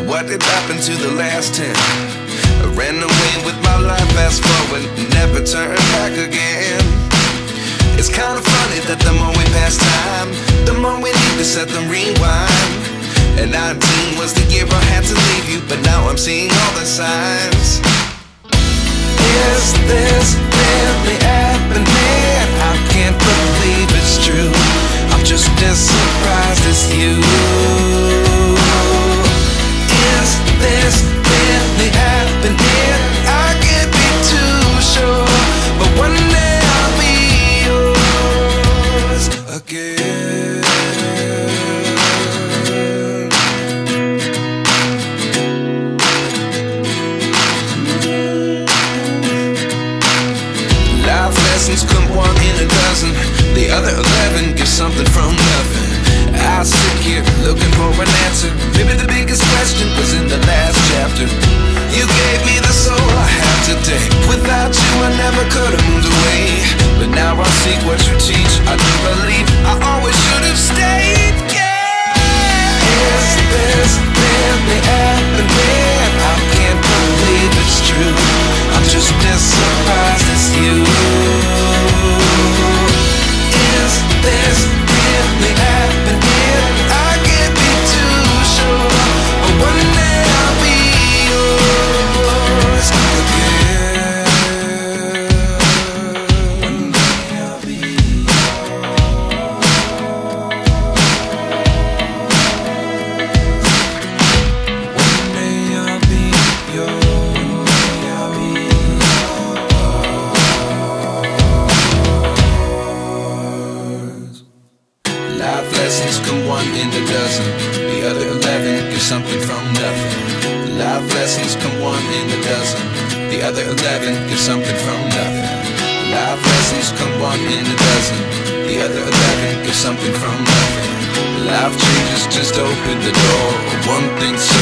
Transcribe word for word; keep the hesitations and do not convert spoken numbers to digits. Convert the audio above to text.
what did happen to the last ten? I ran away with my life, fast forward, never turn back again. It's kinda funny that the more we pass time, the more we need to set them rewind. And nineteen was the year I had to leave you, but now I'm seeing all the signs. Is this really happening? I can't believe it's true. I'm just as surprised as you. Is this really happening? I can't be too sure, but one day I'll be yours again. Life lessons come one in a dozen, the other eleven get something from nothing. I sit here looking for an answer. Maybe the biggest question was in the last chapter. You gave me the soul I have today. Without you I never could have moved away. But now I see what you teach. I do believe I always should have stayed. Yeah. Is this really happening? I can't believe it's true. I'm just as surprised as you. Is this really happening? I can't be too sure, but one day I'll be yours again. One day I'll be yours. One day I'll be yours. I'll be yours. Life lessons come one in a dozen, the other eleven get something from nothing. Life lessons come one in a dozen, the other eleven get something from nothing. Life lessons come one in a dozen, the other eleven get something from nothing. Life changes just open the door, one thing.